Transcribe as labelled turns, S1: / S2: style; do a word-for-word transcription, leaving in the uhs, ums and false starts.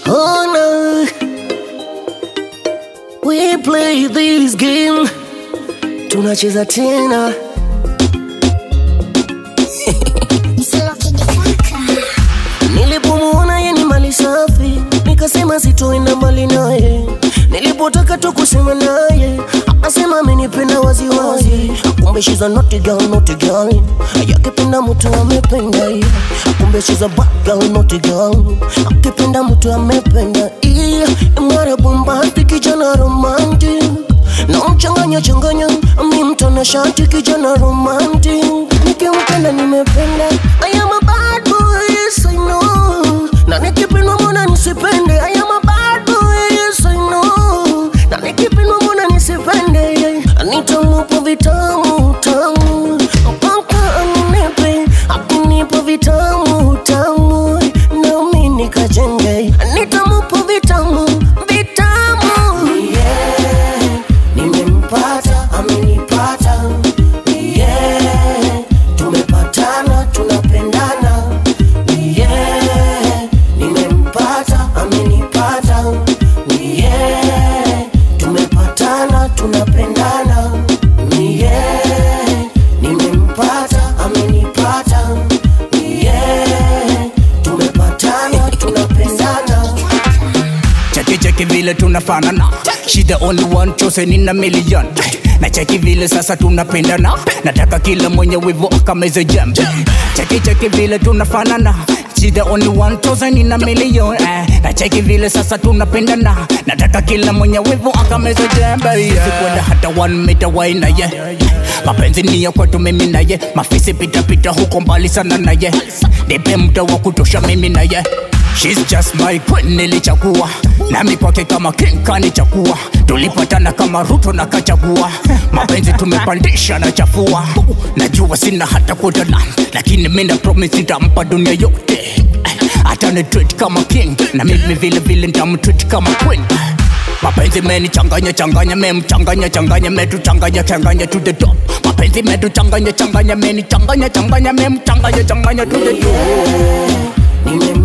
S1: Oh no, we play this game, tunacheza tena.
S2: Solokid Kaka.
S1: Nilipomuona yeye ni mali safi, nikasema sitoenda mbali naye. Nilipotaka tu kusema naye, akasema amenipenda wazi wazi. Kumbe she's a naughty girl, naughty girl. Akipenda mtu amependa. Kumbe she's a bad girl, naughty girl. Akipenda mtu amependa. Mara bombastic, kijana romantic. Na mchanganya changanya, mi mtana shati, kijana romantic. Nikimpenda nimependa. I am a bad boy, yes I know. Na nikipenda mbona nisipende. I am a bad boy, yes I know. Na nikipenda mbona nisipende. Nitamupa vitamu tamu, mpaka aninepe. Akinipa vitamu tamu, nami nikajenge. Nitamupa vitamu vitamu. Yeah, nimempata, amenipata. Yeah, tumepatana, tunapendana. Yeah, nimempata, amenipata. Yeah, tumepatana, tunapendana. Yeah, nimempata, amenipata. Yeah, tumepatana, tunapendana.
S3: Cheki cheki vile tunafanana. She the only one chosen in a million. Na cheki vile sasa tunapendana. Nataka kila mwenye wivu akameze jam. Cheki cheki vile tunafanana. She the only one chosen in a million. Na cheki vile sasa tunapendana. Nataka kila mwenye wivu akameze jam. Sikwenda hata one meter wide na ye. Mapenzi ni ya kwetu mimi na ye. Mafisi pita pita huko mbali sana na ye. Nipe muda wa kutosha mimi na ye. She's just my queen, nilichagua. Nami kwake kama king kanichagua. Tulipatana kama Ruto na kachagua. Mapenzi tumepandisha na chafua. Najua sina hata kudana, lakini mina promise nitampa dunia yote. Atani treat kama king, na mimi vile vile nitamtreat kama queen. Mapenzi meni changanya changanya, mem changanya changanya, metu changanya changanya to the top. Mapenzi metu changanya changanya, meni changanya changanya, mem changanya changanya to the top.